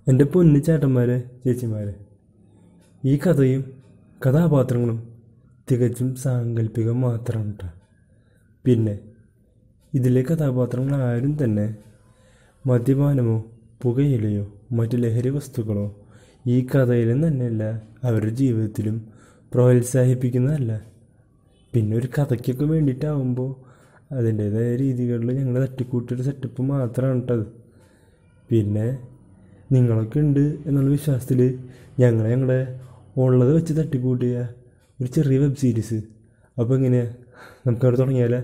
എൻ്റെ പൊന്നു ചേട്ടന്മാരെ, ചേച്ചിമാരെ, ഈ കഥയും കഥാപാത്രങ്ങളും തികച്ചും സാങ്കല്പികം മാത്രമാണ് കേട്ടോ. പിന്നെ ഇതിലെ കഥാപാത്രങ്ങൾ ആരും തന്നെ മദ്യപാനമോ പുകയിലയോ മറ്റ് ലഹരി വസ്തുക്കളോ ഈ കഥയിലും തന്നെയല്ല അവരുടെ ജീവിതത്തിലും പ്രോത്സാഹിപ്പിക്കുന്നതല്ല. പിന്നെ ഒരു കഥയ്ക്കൊക്കെ വേണ്ടിയിട്ടാവുമ്പോൾ അതിൻ്റേതായ രീതികളിൽ ഞങ്ങൾ തട്ടിക്കൂട്ടിയൊരു സെറ്റപ്പ് മാത്രമാണ് കേട്ടത്. പിന്നെ നിങ്ങളൊക്കെ ഉണ്ട് എന്നുള്ള വിശ്വാസത്തിൽ ഞങ്ങളുടെ ഉള്ളത് വെച്ച് തട്ടിക്കൂട്ടിയ ഒരു ചെറിയ വെബ് സീരീസ്. അപ്പോൾ എങ്ങനെയാണ്, നമുക്കവിടെ തുടങ്ങിയാലേ?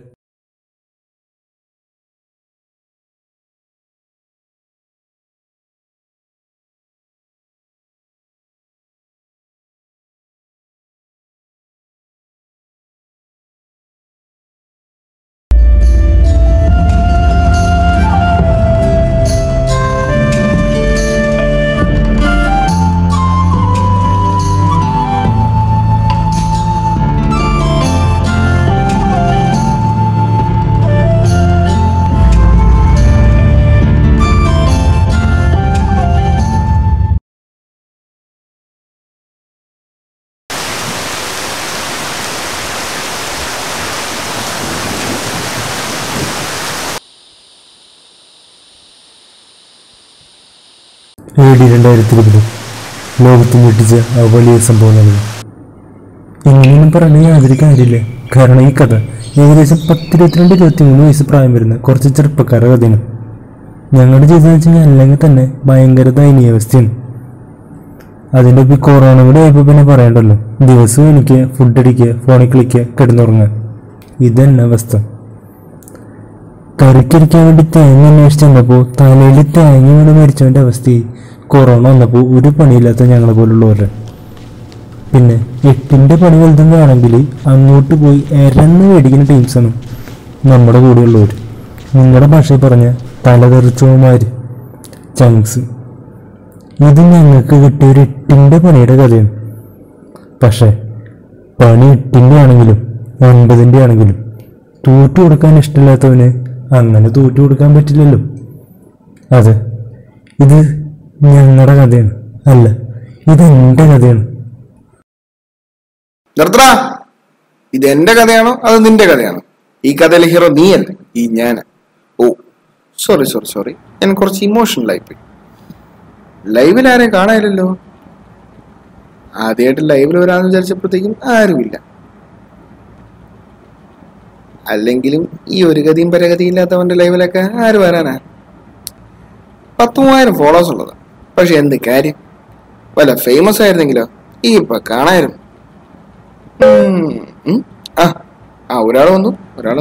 AD 2020 ലോകത്ത് ഞെട്ടിച്ച ആ വലിയ സംഭവമാണിത്. ഇങ്ങനെയൊന്നും പറഞ്ഞാൽ യാതൊരു കാര്യമില്ല. കാരണം ഈ കഥ ഏകദേശം 10-22-23 വയസ്സ് പ്രായം വരുന്ന കുറച്ച് ചെറുപ്പക്കാരുടെ കഥയാണ്. ഞങ്ങളുടെ ജീവിതം വെച്ച് കഴിഞ്ഞാൽ അല്ലെങ്കിൽ തന്നെ ഭയങ്കര ദയനീയാവസ്ഥയാണ്. അതിൻ്റെ ഒപ്പം കൊറോണ കൂടെ ആയപ്പോൾ പിന്നെ പറയണ്ടല്ലോ, ദിവസവും എനിക്ക് ഫുഡ് അടിക്കുക, ഫോണിൽ കളിക്കുക, കിടന്നുറങ്ങുക, ഇതന്നെ അവസ്ഥ. കറിക്കരിക്കാൻ വേണ്ടി തേങ്ങ അന്വേഷിച്ച് വന്നപ്പോൾ തലയിൽ തേങ്ങ വീണ് മരിച്ചവൻ്റെ അവസ്ഥയായി. കൊറോണ വന്നപ്പോൾ ഒരു പണിയില്ലാത്ത ഞങ്ങളെ പോലുള്ളവരുടെ. പിന്നെ 8ൻ്റെ പണി വലുതും വേണമെങ്കിൽ അങ്ങോട്ട് പോയി എരന്ന് മേടിക്കുന്ന ടീംസാണ് നമ്മുടെ കൂടെയുള്ളവർ. നിങ്ങളുടെ ഭാഷയിൽ പറഞ്ഞ തലതെറിച്ചോമാർ, ചങ്ക്സ്. ഇത് ഞങ്ങൾക്ക് കിട്ടിയ ഒരു 8ൻ്റെ പണിയുടെ കഥയാണ്. പക്ഷേ പണി 8ൻ്റെ ആണെങ്കിലും 9ൻ്റെ ആണെങ്കിലും തൂറ്റു കൊടുക്കാൻ ഇഷ്ടമില്ലാത്തവന് അങ്ങനെ തൂറ്റു കൊടുക്കാൻ പറ്റില്ലല്ലോ. അതെ, ഇത് ഞങ്ങളുടെ കഥയാണ്, അല്ല ഇതെന്റെ കഥയാണ്. നിർത്തടാ, ഇതെന്റെ കഥയാണോ അത് നിന്റെ കഥയാണോ? ഈ കഥയിലെ ഹീറോ നീയല്ല, ഈ ഞാൻ. ഓ സോറി, ഞാൻ കുറച്ച് ഇമോഷണൽ ആയിപ്പോയി. ലൈവിൽ ആരെയും കാണാനില്ലല്ലോ. ആദ്യമായിട്ട് ലൈവിൽ വരാമെന്ന് വിചാരിച്ചപ്പോഴത്തേക്കും ആരുമില്ല. അല്ലെങ്കിലും ഈ ഒരു ഗതിയും പരഗതിയും ഇല്ലാത്തവന്റെ ലൈവിലൊക്കെ ആര് വരാനാ? 10,000 ഫോളോവേഴ്സ് ഉള്ളത്. പക്ഷെ എന്ത് കാര്യം? വല്ല ഫേമസ് ആയിരുന്നെങ്കിലോ ഇപ്പൊ കാണായിരുന്നു. ഒരാൾ വന്നു.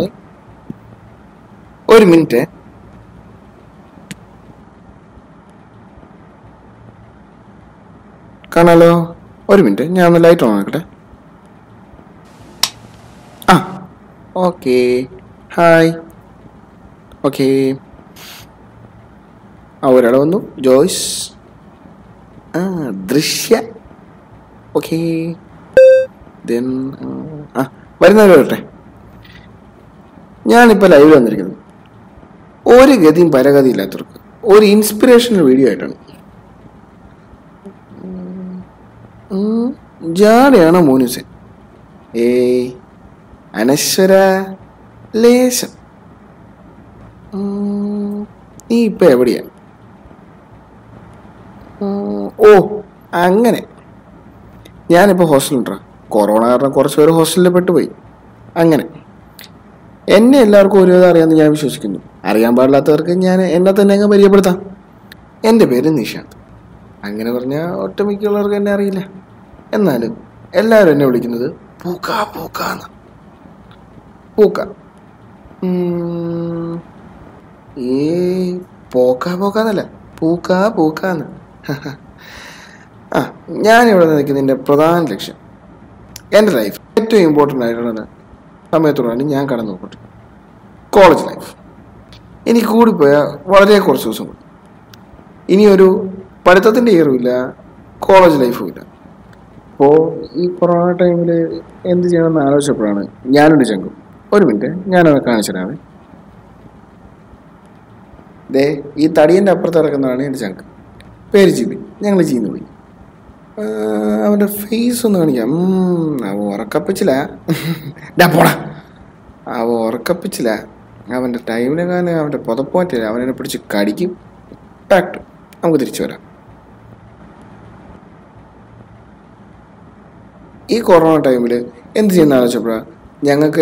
ഒരു മിനിറ്റ്. കാണാലോ? ഒരു മിനിറ്റ്, ഞാൻ ഒന്ന് ലൈറ്റ് ഓൺ ആക്കട്ടെ. Okay, hi. ഓക്കെ, ഒരാൾ വന്നു. ജോയ്സ്, ദൃശ്യ. ഓക്കെ, വരുന്നവർ വരട്ടെ. ഞാനിപ്പോൾ ലൈവ് വന്നിരിക്കുന്നത് ഒരു ഗതിയും പരഗതി ഇല്ലാത്തവർക്ക് ഒരു ഇൻസ്പിറേഷണൽ വീഡിയോ ആയിട്ടാണ്. ജാടയാണോ മോനുസൻ? അനശ്വര ലേശം. നീ ഇപ്പൊ എവിടെയാ? ഓ അങ്ങനെ. ഞാനിപ്പോ ഹോസ്റ്റലുണ്ടാ. കൊറോണ കാരണം കുറച്ച് പേര് ഹോസ്റ്റലിൽ പെട്ടുപോയി. അങ്ങനെ എന്നെ എല്ലാവർക്കും ഒരുവിധം അറിയാമെന്ന് ഞാൻ വിശ്വസിക്കുന്നു. അറിയാൻ പാടില്ലാത്തവർക്ക് ഞാൻ എന്നെ തന്നെ അങ്ങ് പരിചയപ്പെടുത്താം. എൻ്റെ പേര് നിഷാന്ത്. അങ്ങനെ പറഞ്ഞാൽ ഒട്ടുമിക്കുള്ളവർക്ക് എന്നെ അറിയില്ല. എന്നാലും എല്ലാവരും എന്നെ വിളിക്കുന്നത് പൂക്കാന്ന്. പൂക്ക പോക്കാന്നല്ല, പൂക്കാന്ന്. ഞാനിവിടെ നിൽക്കുന്നതിൻ്റെ പ്രധാന ലക്ഷ്യം എൻ്റെ ലൈഫ് ഏറ്റവും ഇമ്പോർട്ടൻ്റ് ആയിട്ടുള്ള സമയത്തോടാണ് ഞാൻ കടന്നു പോകട്ടെ. കോളേജ് ലൈഫ് എനിക്ക് കൂടിപ്പോയാൽ വളരെ കുറച്ച് ദിവസം കൂടി. ഇനിയൊരു പഠിത്തത്തിൻ്റെ ഇയറുമില്ല, കോളേജ് ലൈഫും ഇല്ല. അപ്പോൾ ഈ കൊറോണ ടൈമിൽ എന്ത് ചെയ്യണമെന്ന് ആലോചിച്ചപ്പോഴാണ് ഞാനൊരു ചങ്കും. ഒരു മിനിറ്റ്, ഞാനത് കാണിച്ചു തരാമേ. ദേ ഈ തടിയൻ്റെ അപ്പുറത്ത് കിടക്കുന്നതാണ് എൻ്റെ ചങ്ക്. പേര് ജിബിൻ. ഞങ്ങൾ ജീന്ന് പോയി. അവൻ്റെ ഫേസ് ഒന്ന് കാണിക്കാം. അവ ഉറക്കപ്പിച്ചില്ല. പോടാ, അവ ഉറക്കപ്പിച്ചില്ല. അവൻ്റെ ടൈമിനെങ്ങാനും അവൻ്റെ പുതപ്പുമാറ്റില്ല. അവനെ പിടിച്ച് കടിക്കും. പാക്ട്. നമുക്ക് തിരിച്ചു വരാം. ഈ കൊറോണ ടൈമിൽ എന്ത് ചെയ്യുന്ന ആലോചിച്ചപ്പോഴാണ് ഞങ്ങൾക്ക്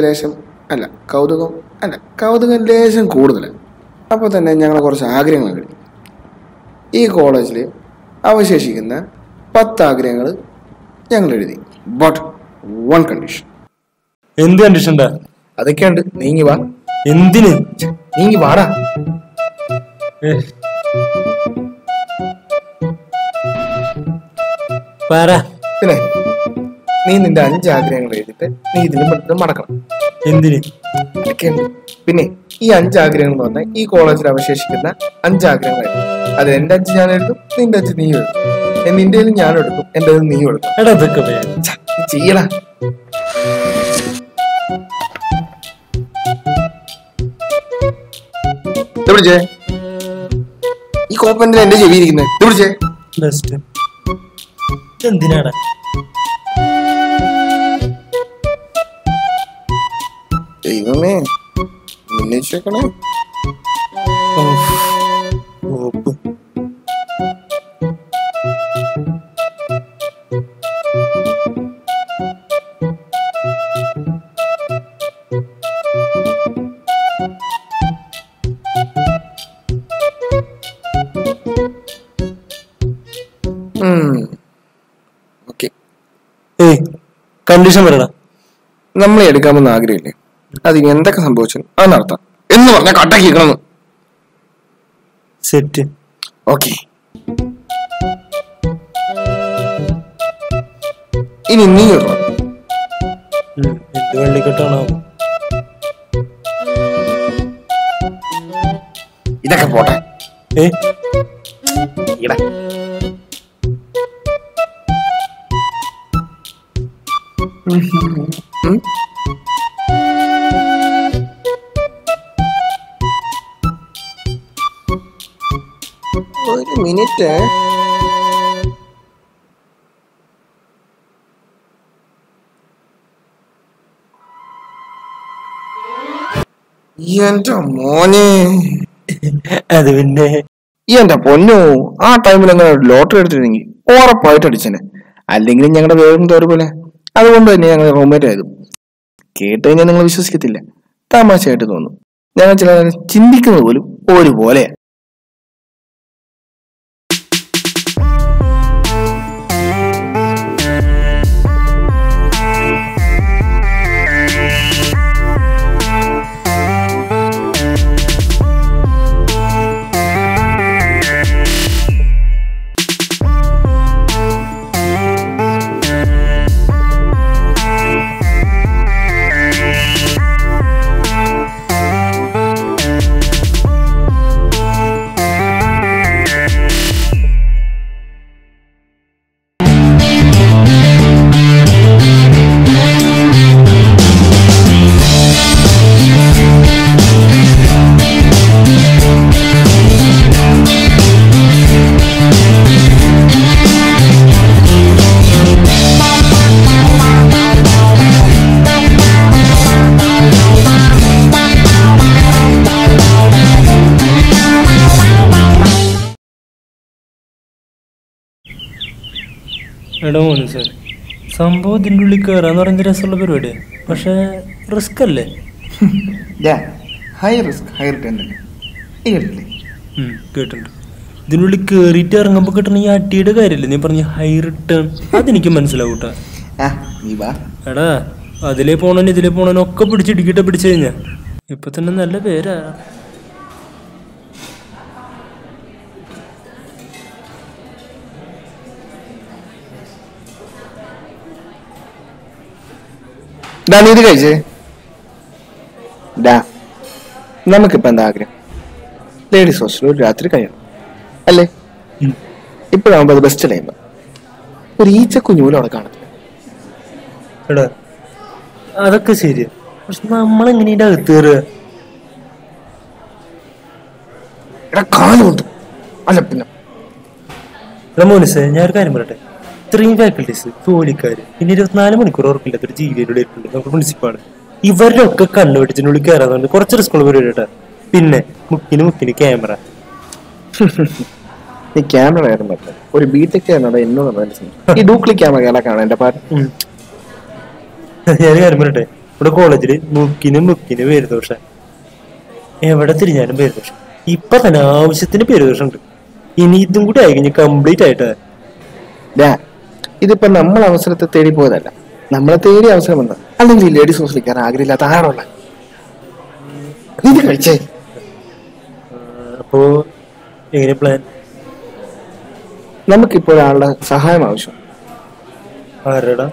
കൗതുകം ലേശം കൂടുതലാണ്. അപ്പോൾ തന്നെ ഞങ്ങൾ കുറച്ച് ആഗ്രഹങ്ങൾ കിട്ടി. ഈ കോളേജിൽ അവശേഷിക്കുന്ന 10 ആഗ്രഹങ്ങൾ ഞങ്ങൾ എഴുതി. But 1 condition. എന്ത് കണ്ടീഷൻ? അതൊക്കെയുണ്ട്. നീങ്ങി വാ. എന്തിന്? നീങ്ങി വാടാ. പിന്നെ നീ നിന്റെ 5 ആഗ്രഹങ്ങൾ എഴുതിട്ട് നീ ഇതിന് പെട്ടെന്ന് മടക്കണം. എന്തിന്? അതൊക്കെയുണ്ട്. പിന്നെ ഈ 5 ആഗ്രഹങ്ങൾ എന്ന് പറഞ്ഞാൽ ഈ കോളേജിൽ അവശേഷിക്കുന്ന 5 ആഗ്രഹങ്ങൾ. അത് എന്റെ 5 ഞാൻ എഴുതും, നിന്റെ 5 നീ എഴുതും. നിന്റെ ഞാൻ എടുക്കും, എന്റെ നീ എടുക്കും. ചെയ്യടാ. പിടിച്ചേ. ഈ കോപ്പന്റെ എന്റെ ചെവി ഇരിക്കുന്നത്. പിടിച്ചേ. എന്തിനാടാ? ദൈവമേ, ഉന്നയിച്ചേക്കണേ. കണ്ടീഷൻ പറയടാ. നമ്മൾ എടുക്കാമെന്ന് ആഗ്രഹമില്ലേ, അത് എന്തൊക്കെ സംഭവിച്ചു അത് നടത്താം എന്ന് പറഞ്ഞാൽ കട്ടാക്കിക്കണം. സെറ്റ്. ഓക്കെ. ഇനി നീ ഇടണം. എന്ത് വെള്ളിക്കെട്ടാണോ? ഇതൊക്കെ പോട്ടെ. ഇടാ. ഒരു മിനിറ്റ്. എന്റെ മോനെ, അത് പിന്നെ എന്റെ പൊന്നോ, ആ ടൈമിൽ എങ്ങനെ ലോട്ടറി എടുത്തിരുന്നെങ്കിൽ ഉറപ്പായിട്ട് അടിച്ചനെ. അല്ലെങ്കിൽ ഞങ്ങളുടെ വേഗം തോറ് പോലെ. അതുകൊണ്ട് തന്നെ ഞങ്ങൾ റൂംമേറ്റ് ആയതും. കേട്ട് കഴിഞ്ഞാൽ നിങ്ങൾ വിശ്വസിക്കത്തില്ല, തമാശയായിട്ട് തോന്നും. ഞങ്ങൾ ചില ചിന്തിക്കുന്നത് പോലും ഒരുപോലെ. എടാ മോനെ സാർ, സംഭവം ഇതിൻ്റെ ഉള്ളിൽ കയറാന്ന് പറയുന്ന രസമുള്ള പരിപാടിയാണ്. പക്ഷേ റിസ്ക് അല്ലേ? High risk high return. കേട്ടിട്ടുണ്ട്. ഇതിനുള്ളിൽ കയറിയിട്ട് ഇറങ്ങുമ്പോൾ കിട്ടണ ഈ അട്ടിയുടെ കാര്യമില്ലേ നീ പറഞ്ഞ ഹൈ റിട്ടേൺ? അതെനിക്ക് മനസ്സിലാവൂട്ടാ. എടാ അതിലേ പോണേനും ഇതിലേ പോണേനും ഒക്കെ പിടിച്ചിടിക്കിട്ട് പിടിച്ചു കഴിഞ്ഞാ ഇപ്പൊ തന്നെ നല്ല പേരാ. ഇത് കഴിച്ചേ. നമുക്കിപ്പോ എന്താ ആഗ്രഹം? ലേഡീസ് ഹോസ്റ്റലിൽ ഒരു രാത്രി കഴിയണം അല്ലേ? ഇപ്പോഴാകുമ്പോ അത് ബെസ്റ്റ് ടൈം. ഒരു ഈച്ച കുഞ്ഞുപോലും അവിടെ കാണത്തില്ല. എടാ അതൊക്കെ ശരിയാ, പക്ഷെ നമ്മളെങ്ങനെയാ അകത്ത് കയറുക? എടാ കാലുകൊണ്ട് അല്ല പിന്നെ ഇവിടെ മോനിസേ ഞാൻ ഒരു കാര്യം പറയട്ടെ, ഇത്രയും ഫാക്കൽറ്റീസ്, ജോലിക്കാര്, പിന്നെ 24 മണിക്കൂർ ഉറപ്പില്ലാത്തൊരു ജീവിയിലൂടെ ഇരിപ്പുണ്ട് നമ്മുടെ പ്രിൻസിപ്പാള്. ഇവരുടെ ഒക്കെ കണ്ണുപിടിച്ചിനുള്ളിൽ കയറാന്നുണ്ട് കുറച്ച് റിസ്ക് ഉള്ള പരിപാടി കേട്ടാ. പിന്നെ മുക്കിന് ക്യാമറ. ഈ ക്യാമറ ആയിരുന്നു പറ്റില്ല. ഒരു ബിടെക് എന്നോട് ഈ ഡൂപ്ലി ക്യാമറ കാണാൻ എന്റെ പാട്ട്. ഞാൻ കാര്യം പറയട്ടെ, ഇവിടെ കോളേജില് മുക്കിന് പേരുദോഷം, എവിടെ തിരിഞ്ഞാലും പേരുദോഷം. ഇപ്പൊ തന്നെ ആവശ്യത്തിന് പേരുദോഷം ഉണ്ട്. ഇനി ഇതും കൂടി ആയി കഴിഞ്ഞാൽ കംപ്ലീറ്റ് ആയിട്ട്. ഇതിപ്പോ നമ്മൾ അവസരത്തെ തേടി പോയതല്ല, നമ്മളെ തേടി അവസരം വന്നത്. അല്ലെങ്കിൽ ലേഡീസ് ഹോസ്റ്റലിൽ ആഗ്രഹമില്ലാത്ത ആരുള്ള ഇത് കഴിച്ചേ. അപ്പോ എങ്ങനെ പ്ലാൻ? നമുക്കിപ്പോ ഒരാളുടെ സഹായം ആവശ്യം. ആരടാ?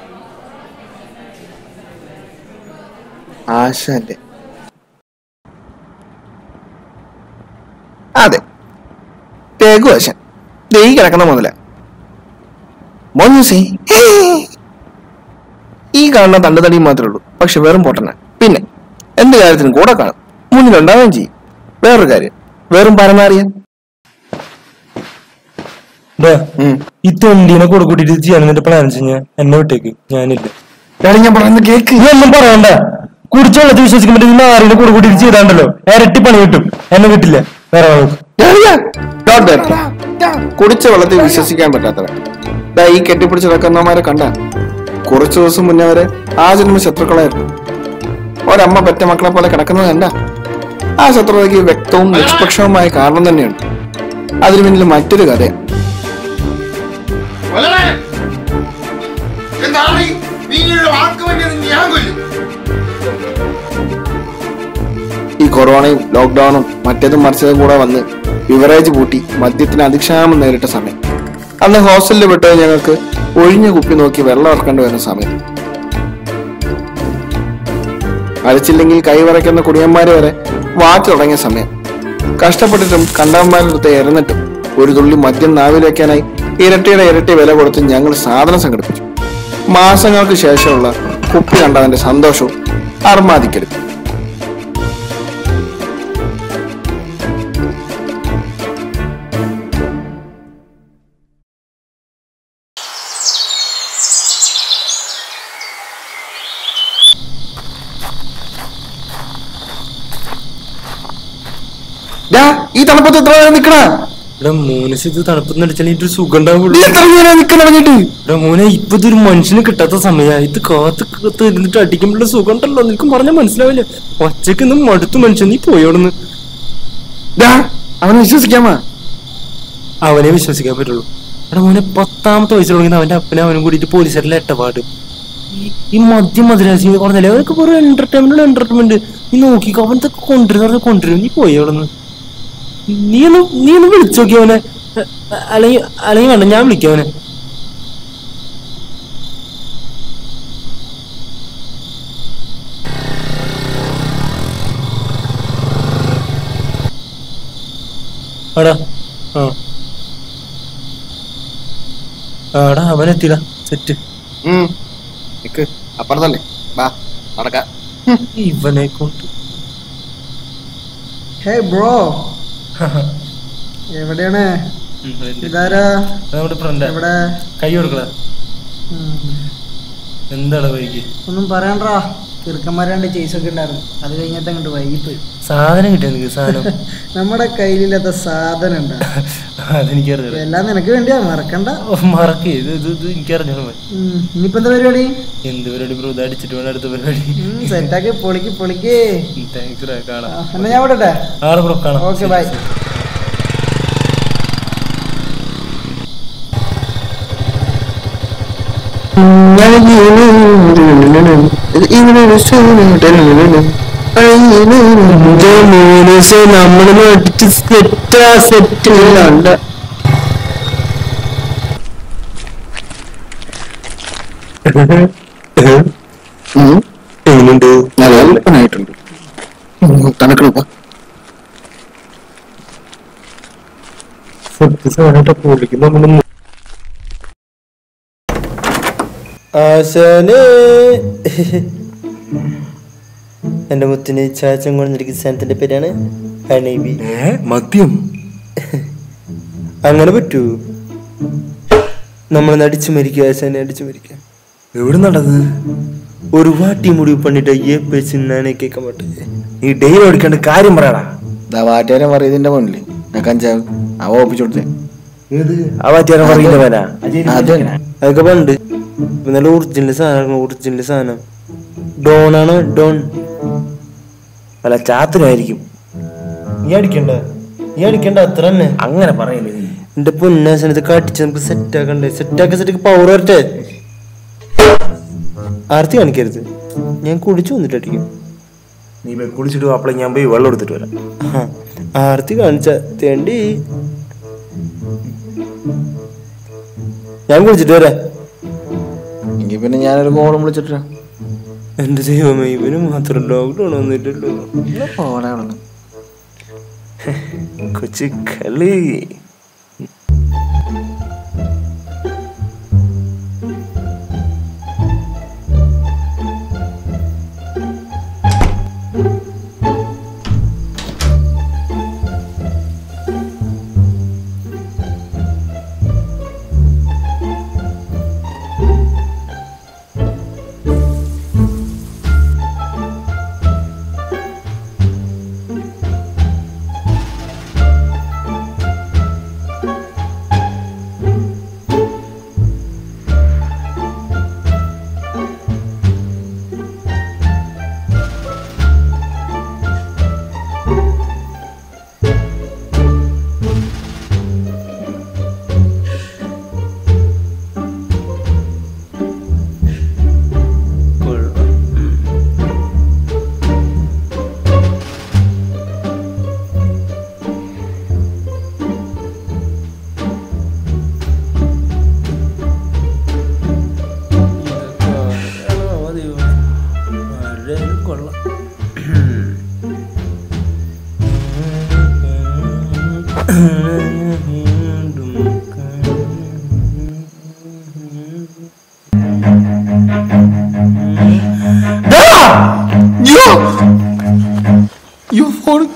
ആശാന്റെ. അതെ, തേകു ആശാൻ. ഈ കിടക്കുന്ന മുതല മോനൂസേ, ഈ കാണുന്ന തണ്ടുതടിയും മാത്രമേ ഉള്ളൂ, പക്ഷെ വെറും പൊട്ടന. പിന്നെ എന്ത് കാര്യത്തിനും കൂടെ കാണും, മുന്നിലുണ്ടാവുകയും ചെയ്യും. വേറൊരു കാര്യം, വെറും പരമാറിയ ഈ തൊണ്ടീനെ കൂടെ കൂട്ടിട്ട് ചെയ്യാൻ പ്ലാൻ വെച്ചാൽ എന്നെ വിട്ടേക്ക്, ഞാനില്ല. ഞാൻ പറയുന്ന കേക്ക്. ഒന്നും പറയണ്ട, കുടിച്ച വെള്ളത്തിൽ വിശ്വസിക്കാൻ പറ്റുന്ന ആറിനെ കൂടെ കൂട്ടിട്ട് ചെയ്താണ്ടല്ലോ ഇരട്ടി പണി കിട്ടും. എന്നെ കിട്ടില്ല, വേറെ കുടിച്ച വെള്ളത്തിൽ വിശ്വസിക്കാൻ പറ്റാത്തവൻ ഈ കെട്ടിപ്പിടിച്ച് നടക്കുന്നവന്മാരെ കണ്ട കുറച്ചു ദിവസം മുന്നേ വരെ ആ ജന്മ ശത്രുക്കളായിരുന്നു. ഒരമ്മ പെറ്റ മക്കളെ പോലെ കിടക്കുന്നത് കണ്ട ആ ശത്രുതയ്ക്ക് വ്യക്തവും നിഷ്പക്ഷവുമായ കാരണം തന്നെയുണ്ട്. അതിനു പിന്നിൽ മറ്റൊരു കഥ. ഈ കൊറോണയും ലോക്ക്ഡൌണും മറ്റേതും മറിച്ചതും കൂടെ വന്ന് ബിവറേജ് പൂട്ടി മദ്യത്തിന് അതിക്ഷാമം നേരിട്ട സമയം. അന്ന് ഹോസ്റ്റലിൽ വിട്ടത് ഞങ്ങൾക്ക് ഒഴിഞ്ഞ കുപ്പി നോക്കി വെള്ളം ഇറക്കേണ്ടി വരുന്ന സമയം. അരച്ചില്ലെങ്കിൽ കൈവറയ്ക്കുന്ന കുടിയന്മാര് വരെ വാറ്റ് തുടങ്ങിയ സമയം. കഷ്ടപ്പെട്ടിട്ടും കണ്ടവന്മാരുടെ ഇറന്നിട്ടും ഒരു തുള്ളി മദ്യം നാവിൽ വെക്കാനായി ഇരട്ടി വില കൊടുത്ത് ഞങ്ങൾ സാധനം സംഘടിപ്പിച്ചു. മാസങ്ങൾക്ക് ശേഷമുള്ള കുപ്പി കണ്ടവന്റെ സന്തോഷവും അർമാദിക്കലും. ഈ തണുപ്പത്ത് എത്ര നേരം നിക്കണ? മോനസ് തണുപ്പത്ത് നടിച്ചാൽ ഒരു സുഖം ഉണ്ടാവുള്ളൂ. മോനെ ഇപ്പൊ ഇതൊരു മനുഷ്യന് കിട്ടാത്ത സമയ. ഇത് കാത്ത് ഇരുന്നിട്ട് അടിക്കുമ്പോഴുള്ള സുഖം ഉണ്ടല്ലോ, നിനക്കും പറഞ്ഞാൽ മനസ്സിലാവില്ല. ഒച്ചക്കൊന്നും മടുത്തു മനുഷ്യൻ, നീ പോയോടുന്ന്. അവനെ വിശ്വസിക്കാമോ? അവനെ വിശ്വസിക്കാൻ പറ്റുള്ളൂ. എടാ മോനെ 10ാമത്തെ വയസ്സിൽ തുടങ്ങി അവന്റെ അപ്പനെ അവനും കൂടിയിട്ട് പോലീസുകാരിലെ എട്ടപാട്. ഈ മദ്യരാശി പറഞ്ഞാലേ അവർക്ക് ഒരു എന്റർടൈൻമെന്റ്. നീ നോക്കിക്കോ, അവനത്തൊക്കെ കൊണ്ടുവരും. നീ പോയോടുന്ന്. നീ ഒന്ന് വിളിച്ചു നോക്കി അവനെ. അല്ലെങ്കിൽ വേണ്ട, ഞാൻ വിളിക്കാം അവനെ. ആടാ അവനെത്തിടാ. സെറ്റ് അപ്പുറത്തല്ലേ, നടക്കാം. ഇവനെ കൊണ്ട് എവിടെയാണ്? കൈ കൊടുക്കടാ. എന്താണ് വൈകി? ഒന്നും പറയണ്ടാ, ചെറുക്കന്മാരാണ്ട് ചേസൊക്കെ ഉണ്ടായിരുന്നു. അത് കഴിഞ്ഞിട്ട് അങ്ങോട്ട് വൈകിപ്പോയി. സാധനം കിട്ടിയ നിനക്ക്? സാധനം നമ്മുടെ കയ്യിലില്ലാത്ത സാധനം ഉണ്ടാ. അതെനിക്കറിഞ്ഞു. എല്ലാം നിനക്ക് വേണ്ടിയാ, മറക്കണ്ട. മറക്കേ, ഇത് എനിക്കറിഞ്ഞോ. ഇനിയിപ്പോ എന്താ പരിപാടി? എന്ത് പരിപാടി ബ്രോ? അടിച്ചിട്ട് വേണം അടുത്ത പരിപാടി. സെറ്റാക്കി പൊളിക്ക്. താങ്ക്സ്, കാണാം. എന്നാ ഞാൻ വിടട്ടെ? ബ്രോ കാണാം. Okay, bye. നമ്മള് സെറ്റില്ല. എങ്ങനെയുണ്ട്? അല്പനായിട്ടുണ്ട്. തണുക്കളപ്പ പൊളിക്കുന്ന ആശാനേ. എന്റെ മുത്തിന് ചാച്ചൻ കൊണ്ടിരിക്കുന്ന സാധനത്തിന്റെ പേരാണ് ഹണിബി. മദ്യം? അങ്ങനെ പറ്റൂ? നമ്മൾ അടിച്ചു മരിക്കുക, ആശാനെ അടിച്ചു മരിക്കുക. എവിടെ നടന്നത്? ഒരു വാട്ടി മുടിവ് പണിട്ട് അയ്യേ പേച്ചിന്നാനെ കേൾക്കാൻ പറ്റില്ല. നീ ഡെയിലി ഓടിക്കേണ്ട കാര്യം പറയടാ. വാറ്റുകാരൻ പറയുന്നതിന്റെ മുന്നിൽ ഞാൻ കഞ്ചാവ് അവ ഒപ്പിച്ചു കൊടുത്തേ. ആ വാറ്റുകാരൻ പറയുന്നവനാ? അതൊക്കെ പണ്ട്. നല്ല ഒറിജിനൽ സാധനം, ഒറിജിനൽ സാധനം. ഡോണാണ്, ഡോൺ. അല്ല, ചാത്തനായിരിക്കും. നീ അടിക്കണ്ട അത്ര തന്നെ. അങ്ങനെ പറയല്ലേ. എന്റെ പൊന്നാശനത്ത് കടിച്ച് നമുക്ക് സെറ്റാക്കണ്ടേ? സെറ്റാക്കി പവർ വരട്ടെ. ആർത്തി കാണിക്കരുത്, ഞാൻ കുടിച്ചു വന്നിട്ട് അടിക്കും. നീ പോയി കുളിച്ചിട്ട് അപ്പളെ ഞാൻ പോയി വെള്ളം എടുത്തിട്ട് വരാം. ആർത്തി കാണിച്ച തേണ്ടി. ഞാൻ കുളിച്ചിട്ട് വരാം. എങ്കിൽ പിന്നെ ഞാനൊരു കോളം വിളിച്ചിട്ട്. എന്റെ ദൈവമേ, ഇവന് മാത്രം ലോക്ക്ഡൗൺ വന്നിട്ടല്ലോ. കൊച്ചു കളി. You phone